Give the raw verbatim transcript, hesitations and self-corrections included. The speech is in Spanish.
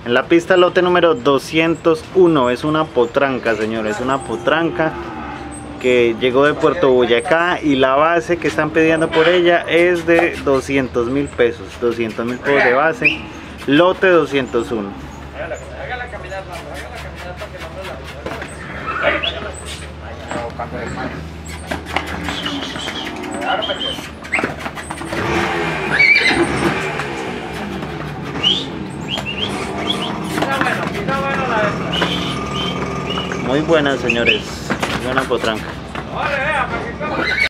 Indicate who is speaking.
Speaker 1: En la pista lote número doscientos uno, es una potranca, señores, una potranca que llegó de Puerto Boyacá y la base que están pidiendo por ella es de doscientos mil pesos, doscientos mil pesos de base, lote doscientos uno.
Speaker 2: Hágala caminar, hágala caminar para que no me la...
Speaker 1: Muy buena, señores, buena potranca.